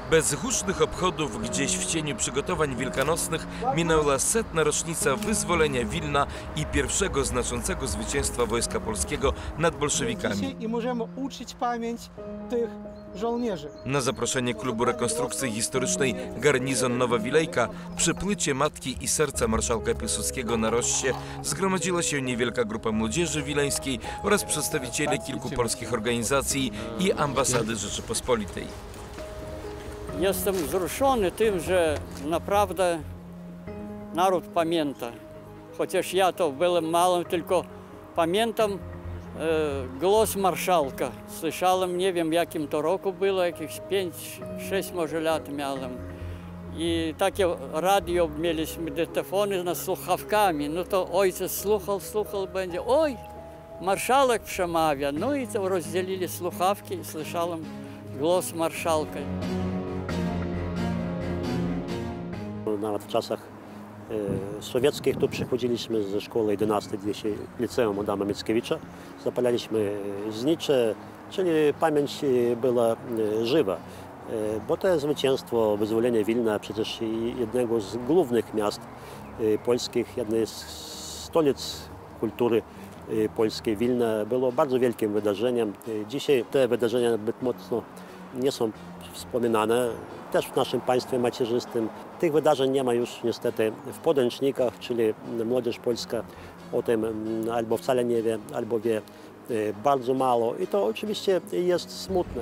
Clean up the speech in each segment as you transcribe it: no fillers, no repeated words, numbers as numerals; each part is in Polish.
Bez hucznych obchodów gdzieś w cieniu przygotowań wielkanocnych minęła 100. rocznica wyzwolenia Wilna i pierwszego znaczącego zwycięstwa Wojska Polskiego nad bolszewikami. I możemy uczyć pamięć tych żołnierzy. Na zaproszenie Klubu Rekonstrukcji Historycznej Garnizon Nowa Wilejka przy płycie Matki i Serca marszałka Piłsudskiego na Rossie zgromadziła się niewielka grupa młodzieży wileńskiej oraz przedstawiciele kilku polskich organizacji i ambasady Rzeczypospolitej. Jestem wzruszony tym, że naprawdę naród pamięta. Chociaż ja to byłem małym, tylko pamiętam głos marszałka. Słyszałem, nie wiem jakim to roku było, jakieś 5-6 może lat miałem. I takie radio mieliśmy, dyktafony z słuchawkami. No to ojciec słuchał, będzie, oj, marszałek przemawia. No i to rozdzielili słuchawki i słyszałem głos marszałka. Nawet w czasach sowieckich tu przychodziliśmy ze szkoły 11 liceum Adama Mickiewicza, zapalaliśmy znicze, czyli pamięć była żywa. Bo to zwycięstwo, wyzwolenie Wilna, przecież jednego z głównych miast polskich, jednej z stolic kultury polskiej, Wilna, było bardzo wielkim wydarzeniem. Dzisiaj te wydarzenia zbyt mocno nie są wspominane, też w naszym państwie macierzystym. Tych wydarzeń nie ma już niestety w podręcznikach, czyli młodzież polska o tym albo wcale nie wie, albo wie bardzo mało i to oczywiście jest smutne.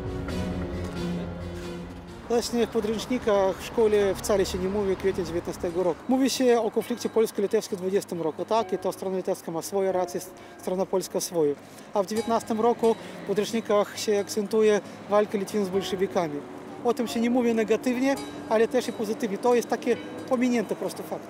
Właśnie w podręcznikach w szkole wcale się nie mówi o kwietniu 19 roku. Mówi się o konflikcie polsko-litewskim w 20 roku, tak? I to strona litewska ma swoje racje, strona polska swoje. A w 19 roku w podręcznikach się akcentuje walkę Litwin z bolszewikami. O tym się nie mówi negatywnie, ale też i pozytywnie. To jest takie pominięty prosto fakt.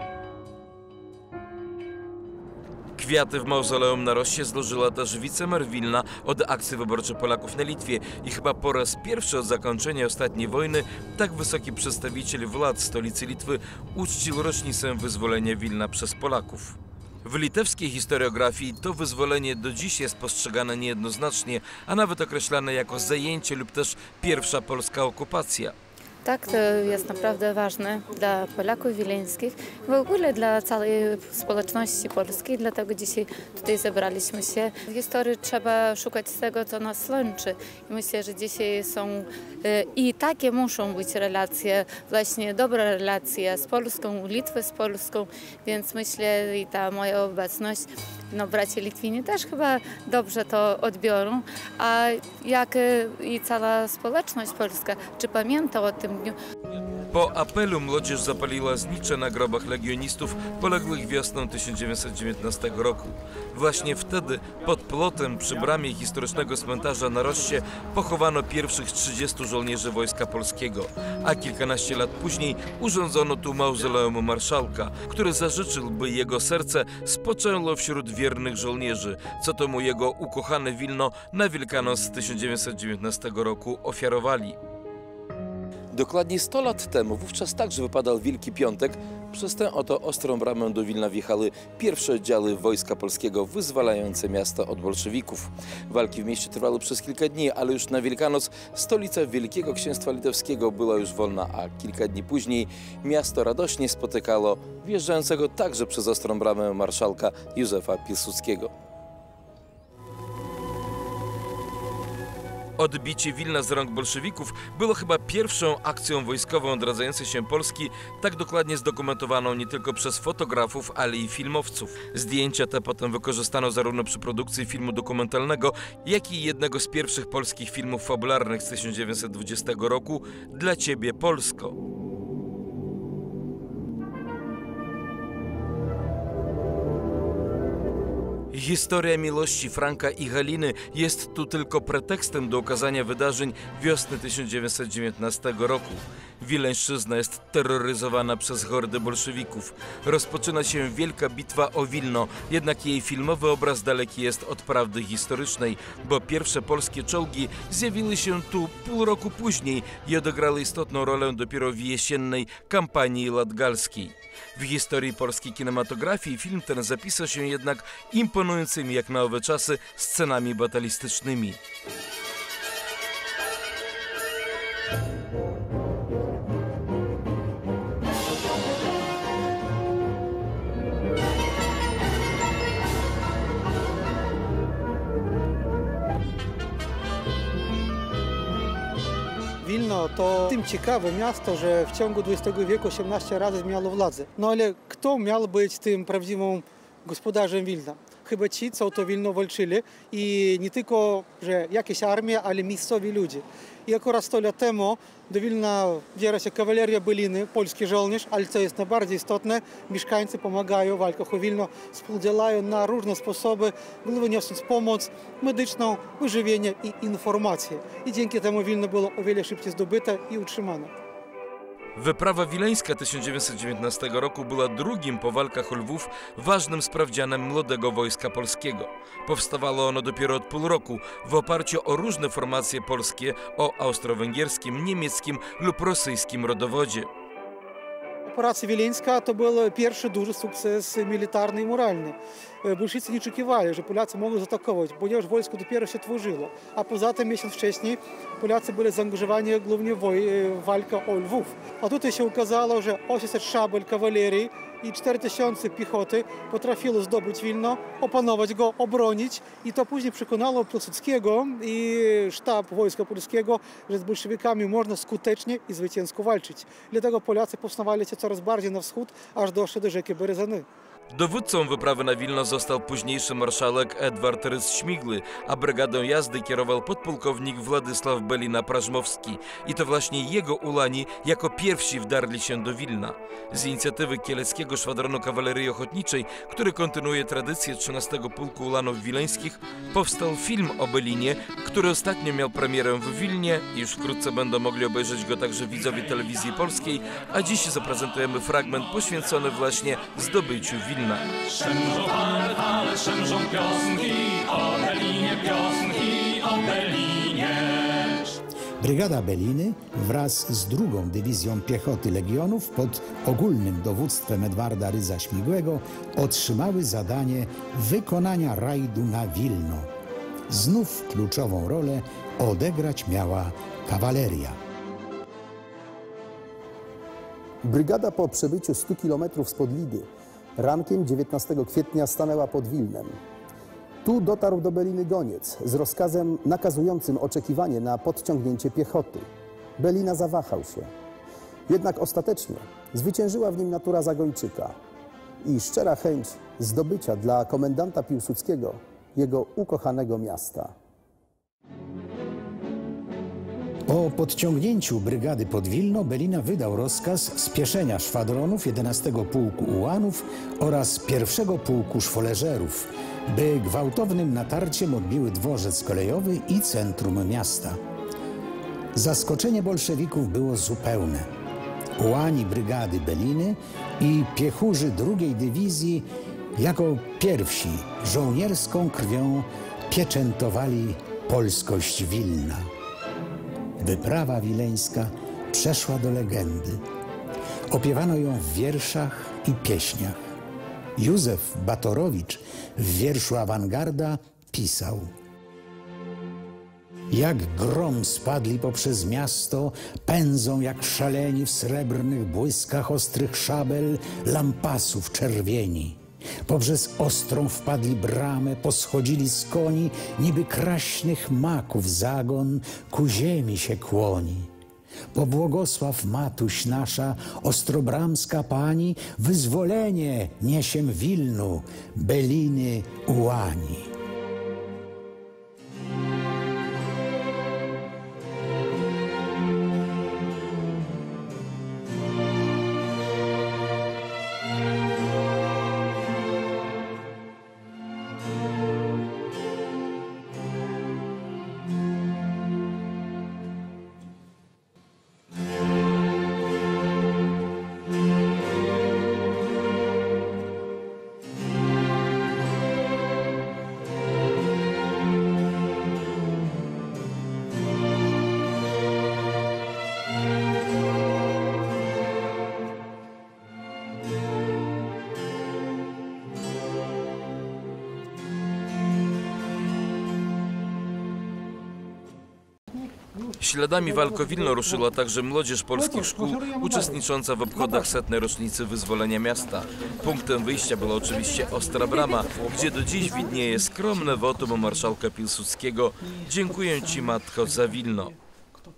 Kwiaty w mauzoleum na Rossie złożyła też wicemer Wilna od Akcji Wyborczej Polaków na Litwie i chyba po raz pierwszy od zakończenia ostatniej wojny tak wysoki przedstawiciel władz stolicy Litwy uczcił rocznicę wyzwolenia Wilna przez Polaków. W litewskiej historiografii to wyzwolenie do dziś jest postrzegane niejednoznacznie, a nawet określane jako zajęcie lub też pierwsza polska okupacja. Tak, to jest naprawdę ważne dla Polaków wileńskich, w ogóle dla całej społeczności polskiej, dlatego dzisiaj tutaj zebraliśmy się. W historii trzeba szukać tego, co nas łączy. I myślę, że dzisiaj są i takie muszą być relacje, właśnie dobre relacje z Polską, Litwy z Polską, więc myślę i ta moja obecność, no bracia Litwini też chyba dobrze to odbiorą, a jak i cała społeczność polska, czy pamięta o tym dniu. Po apelu młodzież zapaliła znicze na grobach legionistów poległych wiosną 1919 roku. Właśnie wtedy pod plotem przy bramie historycznego cmentarza na Rossie pochowano pierwszych 30 żołnierzy Wojska Polskiego, a kilkanaście lat później urządzono tu mauzoleum marszałka, który zażyczył, by jego serce spoczęło wśród wiernych żołnierzy, co to mu jego ukochane Wilno na Wielkanoc 1919 roku ofiarowali. Dokładnie 100 lat temu, wówczas także wypadał Wielki Piątek, przez tę oto ostrą bramę do Wilna wjechały pierwsze oddziały Wojska Polskiego wyzwalające miasto od bolszewików. Walki w mieście trwały przez kilka dni, ale już na Wielkanoc stolica Wielkiego Księstwa Litewskiego była już wolna, a kilka dni później miasto radośnie spotykało wjeżdżającego także przez ostrą bramę marszałka Józefa Piłsudskiego. Odbicie Wilna z rąk bolszewików było chyba pierwszą akcją wojskową odradzającej się Polski, tak dokładnie zdokumentowaną nie tylko przez fotografów, ale i filmowców. Zdjęcia te potem wykorzystano zarówno przy produkcji filmu dokumentalnego, jak i jednego z pierwszych polskich filmów fabularnych z 1920 roku Dla Ciebie, Polsko. Historia miłości Franka i Haliny jest tu tylko pretekstem do okazania wydarzeń wiosny 1919 roku. Wileńszczyzna jest terroryzowana przez hordy bolszewików. Rozpoczyna się wielka bitwa o Wilno, jednak jej filmowy obraz daleki jest od prawdy historycznej, bo pierwsze polskie czołgi zjawiły się tu pół roku później i odegrały istotną rolę dopiero w jesiennej kampanii latgalskiej. W historii polskiej kinematografii film ten zapisał się jednak imponującymi jak na owe czasy scenami batalistycznymi. Wilno to tym ciekawe miasto, że w ciągu XX wieku 18 razy zmieniało władzę. No ale kto miał być tym prawdziwym gospodarzem Wilna? Chyba ci, co o to Wilno walczyli i nie tylko, że jakieś armie, ale miejscowi ludzie. I akurat 100 lat temu do Wilna wdziera się kawaleria Beliny, polski żołnierz, ale co jest najbardziej istotne, mieszkańcy pomagają w walkach o Wilno, współdziałają na różne sposoby, głównie niosąc pomoc medyczną, wyżywienie i informacje. I dzięki temu Wilno było o wiele szybciej zdobyte i utrzymane. Wyprawa wileńska 1919 roku była drugim po walkach o Lwów ważnym sprawdzianem młodego wojska polskiego. Powstawało ono dopiero od pół roku w oparciu o różne formacje polskie o austro-węgierskim, niemieckim lub rosyjskim rodowodzie. Operacja wileńska to był pierwszy duży sukces militarny i moralny. Bolszewicy nie oczekiwali, że Polacy mogą zaatakować, ponieważ wojsko dopiero się tworzyło. A poza tym miesiąc wcześniej Polacy byli zaangażowani głównie w walkę o Lwów. A tutaj się okazało, że 800 szabel kawalerii i 4000 piechoty potrafiło zdobyć Wilno, opanować go, obronić. I to później przekonało Piłsudskiego i sztab wojska polskiego, że z bolszewikami można skutecznie i zwycięsko walczyć. Dlatego Polacy posunęli się coraz bardziej na wschód, aż doszli do rzeki Berezyny. Dowódcą wyprawy na Wilno został późniejszy marszałek Edward Rys-Śmigły, a brygadą jazdy kierował podpułkownik Władysław Belina-Prażmowski. I to właśnie jego ulani jako pierwsi wdarli się do Wilna. Z inicjatywy Kieleckiego Szwadronu Kawalerii Ochotniczej, który kontynuuje tradycję 13 Pułku Ulanów Wileńskich, powstał film o Belinie, który ostatnio miał premierę w Wilnie i już wkrótce będą mogli obejrzeć go także widzowie telewizji polskiej, a dziś zaprezentujemy fragment poświęcony właśnie zdobyciu Wilna. Szemrzą fale, szemrzą piosenki o Belinie, piosenki o Belinie. Brygada Beliny wraz z drugą dywizją piechoty Legionów pod ogólnym dowództwem Edwarda Rydza-Śmigłego otrzymały zadanie wykonania rajdu na Wilno. Znów kluczową rolę odegrać miała kawaleria. Brygada po przebyciu 100 km spod Lidy rankiem 19 kwietnia stanęła pod Wilnem. Tu dotarł do Beliny goniec z rozkazem nakazującym oczekiwanie na podciągnięcie piechoty. Belina zawahał się. Jednak ostatecznie zwyciężyła w nim natura zagończyka i szczera chęć zdobycia dla komendanta Piłsudskiego jego ukochanego miasta. Po podciągnięciu brygady pod Wilno Belina wydał rozkaz spieszenia szwadronów 11 Pułku Ułanów oraz 1 Pułku Szwoleżerów, by gwałtownym natarciem odbiły dworzec kolejowy i centrum miasta. Zaskoczenie bolszewików było zupełne. Ułani brygady Beliny i piechurzy II Dywizji jako pierwsi żołnierską krwią pieczętowali polskość Wilna. Wyprawa wileńska przeszła do legendy. Opiewano ją w wierszach i pieśniach. Józef Batorowicz w wierszu Awangarda pisał: jak grom spadli poprzez miasto, pędzą jak szaleni w srebrnych błyskach ostrych szabel, lampasów czerwieni. Poprzez ostrą wpadli bramę, poschodzili z koni, niby kraśnych maków zagon ku ziemi się kłoni. Pobłogosław Matuś nasza, ostrobramska pani, wyzwolenie niesiem Wilnu, Beliny Ułani. Śladami walk o Wilno ruszyła także młodzież polskich szkół uczestnicząca w obchodach 100. rocznicy wyzwolenia miasta. Punktem wyjścia była oczywiście Ostra Brama, gdzie do dziś widnieje skromne wotum marszałka Piłsudskiego: dziękuję Ci, matko, za Wilno.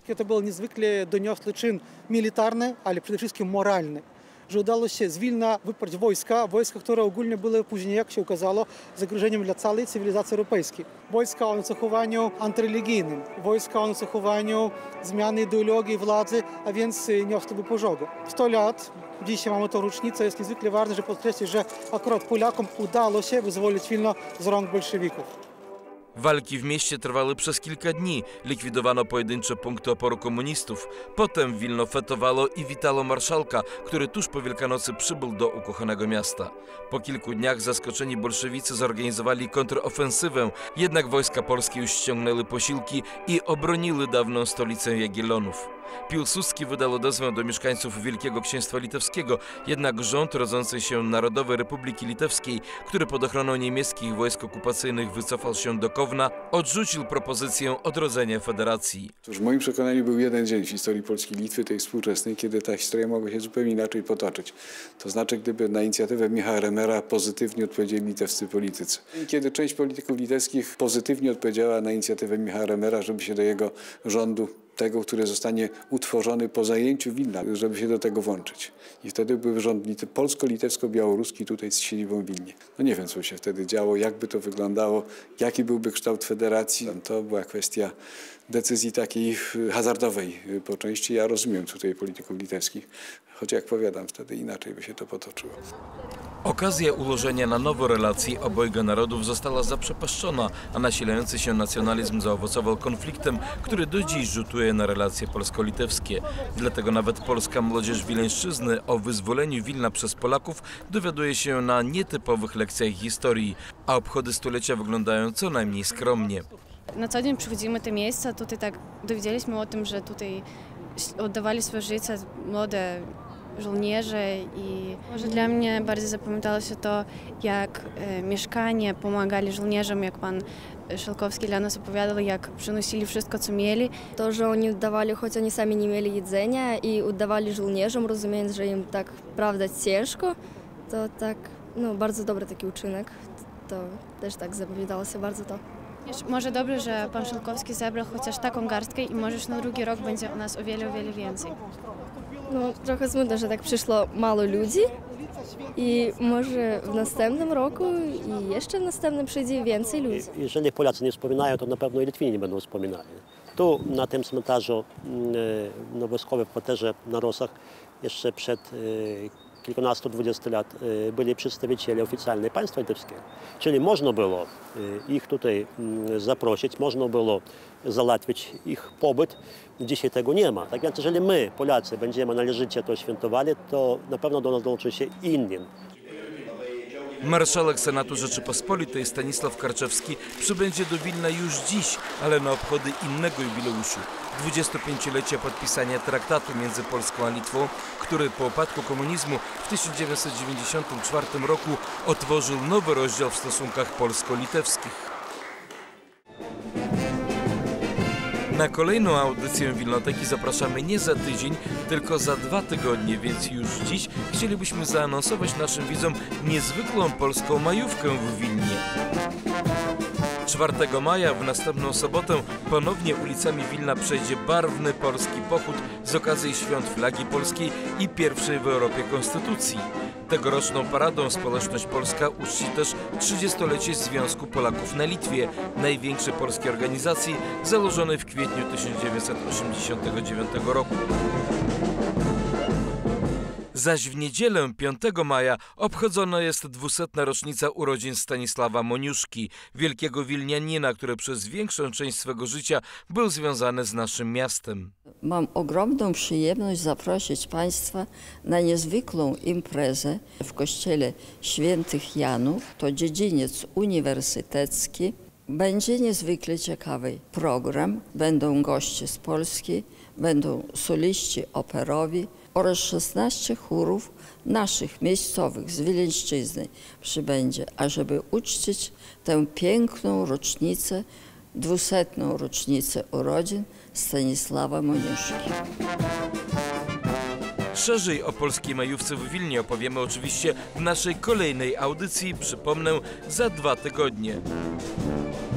To był niezwykle doniosły czyn militarny, ale przede wszystkim moralny. Że udało się z Wilna wyparć wojska, które ogólnie były później, jak się okazało, zagrożeniem dla całej cywilizacji europejskiej. Wojska o nacechowaniu antyreligijnym, wojska o nacechowaniu zmiany ideologii władzy, a więc niosłyby pożogę. 100 lat, dzisiaj mamy tę rocznicę, jest niezwykle ważne, że podkreślić, że akurat Polakom udało się wyzwolić Wilno z rąk bolszewików. Walki w mieście trwały przez kilka dni, likwidowano pojedyncze punkty oporu komunistów. Potem Wilno fetowało i witało marszałka, który tuż po Wielkanocy przybył do ukochanego miasta. Po kilku dniach zaskoczeni bolszewicy zorganizowali kontrofensywę, jednak wojska polskie już ściągnęły posiłki i obroniły dawną stolicę Jagiellonów. Piłsudski wydał odezwę do mieszkańców Wielkiego Księstwa Litewskiego, jednak rząd rodzącej się Narodowej Republiki Litewskiej, który pod ochroną niemieckich wojsk okupacyjnych wycofał się do Kowna, odrzucił propozycję odrodzenia federacji. W moim przekonaniu był jeden dzień w historii Polski i Litwy, tej współczesnej, kiedy ta historia mogła się zupełnie inaczej potoczyć. To znaczy, gdyby na inicjatywę Michała Remera pozytywnie odpowiedzieli litewscy politycy. I kiedy część polityków litewskich pozytywnie odpowiedziała na inicjatywę Michała Remera, żeby się do jego rządu, tego, który zostanie utworzony po zajęciu Wilna, żeby się do tego włączyć. I wtedy był rząd polsko-litewsko-białoruski tutaj z siedzibą w Wilnie. No nie wiem, co by się wtedy działo, jak by to wyglądało, jaki byłby kształt federacji. To była kwestia decyzji takiej hazardowej po części. Ja rozumiem tutaj polityków litewskich, choć jak powiadam, wtedy inaczej by się to potoczyło. Okazja ułożenia na nowo relacji obojga narodów została zaprzepaszczona, a nasilający się nacjonalizm zaowocował konfliktem, który do dziś rzutuje na relacje polsko-litewskie. Dlatego nawet polska młodzież wileńszczyzny o wyzwoleniu Wilna przez Polaków dowiaduje się na nietypowych lekcjach historii, a obchody stulecia wyglądają co najmniej skromnie. Na co dzień przychodzimy do miejsca, tutaj tak dowiedzieliśmy o tym, że tutaj oddawali swoje życie młode żołnierze i może dla mnie bardziej zapamiętało się to, jak mieszkanie pomagali żołnierzom, jak pan Szalkowski dla nas opowiadał, jak przynosili wszystko, co mieli. To, że oni oddawali, choć oni sami nie mieli jedzenia i oddawali żołnierzom, rozumiejąc, że im tak prawda ciężko, to tak, no bardzo dobry taki uczynek. To też tak zapamiętało się bardzo to. Może dobrze, że pan Szalkowski zebrał chociaż taką garstkę i może na drugi rok będzie u nas o wiele więcej. No, trochę smutno, że tak przyszło mało ludzi i może w następnym roku i jeszcze w następnym przyjdzie więcej ludzi. Jeżeli Polacy nie wspominają, to na pewno i Litwini nie będą wspominali. Tu na tym cmentarzu wojskowym w parterze na Rosach jeszcze przed kilkunastu, 20 lat byli przedstawiciele oficjalnej państwa litewskiego. Czyli można było ich tutaj zaprosić, można było załatwić ich pobyt. Dzisiaj tego nie ma. Tak więc jeżeli my, Polacy, będziemy należycie to świętowali, to na pewno do nas dołączy się inni. Marszałek Senatu Rzeczypospolitej Stanisław Karczewski przybędzie do Wilna już dziś, ale na obchody innego jubileuszu. 25-lecia podpisania traktatu między Polską a Litwą, który po upadku komunizmu w 1994 roku otworzył nowy rozdział w stosunkach polsko-litewskich. Na kolejną audycję Wilnoteki zapraszamy nie za tydzień, tylko za 2 tygodnie, więc już dziś chcielibyśmy zaanonsować naszym widzom niezwykłą polską majówkę w Wilnie. 4 maja, w następną sobotę, ponownie ulicami Wilna przejdzie barwny polski pochód z okazji Świąt Flagi Polskiej i pierwszej w Europie Konstytucji. Tegoroczną paradą społeczność polska uczci też 30-lecie Związku Polaków na Litwie, największej polskiej organizacji założonej w kwietniu 1989 roku. Zaś w niedzielę 5 maja obchodzona jest 200. rocznica urodzin Stanisława Moniuszki, wielkiego wilnianina, który przez większą część swego życia był związany z naszym miastem. Mam ogromną przyjemność zaprosić Państwa na niezwykłą imprezę w kościele Świętych Janów. To dziedziniec uniwersytecki. Będzie niezwykle ciekawy program. Będą goście z Polski, będą soliści operowi oraz 16 chórów naszych miejscowych z Wileńszczyzny przybędzie, ażeby uczcić tę piękną rocznicę, 200. rocznicę urodzin Stanisława Moniuszki. Szerzej o polskiej majówce w Wilnie opowiemy oczywiście w naszej kolejnej audycji, przypomnę, za 2 tygodnie.